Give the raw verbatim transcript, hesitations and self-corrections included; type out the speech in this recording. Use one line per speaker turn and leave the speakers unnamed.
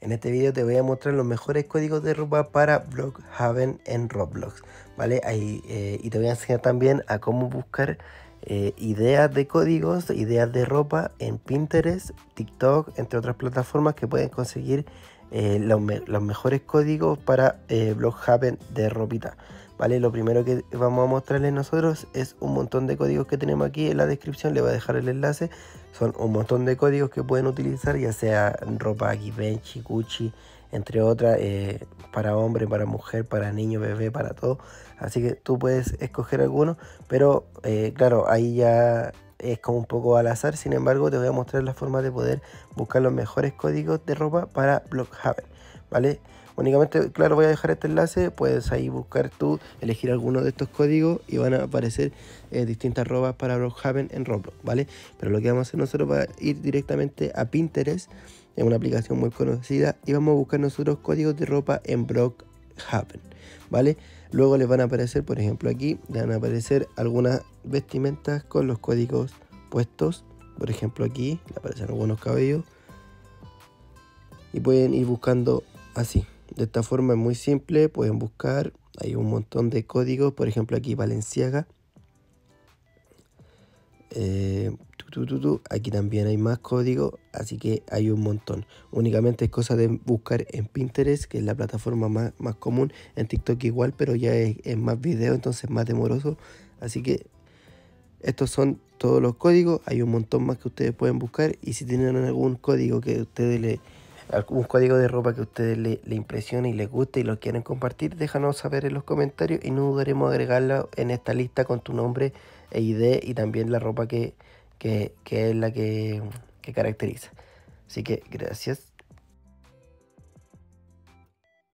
En este video te voy a mostrar los mejores códigos de ropa para Brookhaven en Roblox, ¿vale? Ahí, eh, y te voy a enseñar también a cómo buscar eh, ideas de códigos, ideas de ropa en Pinterest, TikTok, entre otras plataformas que pueden conseguir eh, los, me los mejores códigos para eh, Brookhaven de ropita, ¿vale? Lo primero que vamos a mostrarles nosotros es un montón de códigos que tenemos aquí en la descripción. Le voy a dejar el enlace. Son un montón de códigos que pueden utilizar, ya sea ropa Givenchy, Gucci, entre otras, eh, para hombre, para mujer, para niño, bebé, para todo. Así que tú puedes escoger alguno, pero eh, claro, ahí ya es como un poco al azar. Sin embargo, te voy a mostrar la forma de poder buscar los mejores códigos de ropa para Brookhaven, ¿vale? Únicamente, claro, voy a dejar este enlace, puedes ahí buscar tú, elegir alguno de estos códigos y van a aparecer eh, distintas ropas para Brookhaven en Roblox, ¿vale? Pero lo que vamos a hacer nosotros va a ir directamente a Pinterest, es una aplicación muy conocida, y vamos a buscar nosotros códigos de ropa en Brookhaven, ¿vale? Luego les van a aparecer, por ejemplo aquí, les van a aparecer algunas vestimentas con los códigos puestos, por ejemplo aquí, le aparecen algunos cabellos, y pueden ir buscando así. De esta forma es muy simple, pueden buscar, hay un montón de códigos, por ejemplo aquí Balenciaga. Eh, tu, tu, tu, tu. Aquí también hay más códigos, así que hay un montón. Únicamente es cosa de buscar en Pinterest, que es la plataforma más, más común, en TikTok igual, pero ya es, es más video, entonces más demoroso. Así que estos son todos los códigos, hay un montón más que ustedes pueden buscar, y si tienen algún código que ustedes le... algún código de ropa que a ustedes le, le impresione y les guste y lo quieren compartir, déjanos saber en los comentarios y no dudaremos en agregarla en esta lista con tu nombre e I D y también la ropa que, que, que es la que, que caracteriza. Así que gracias.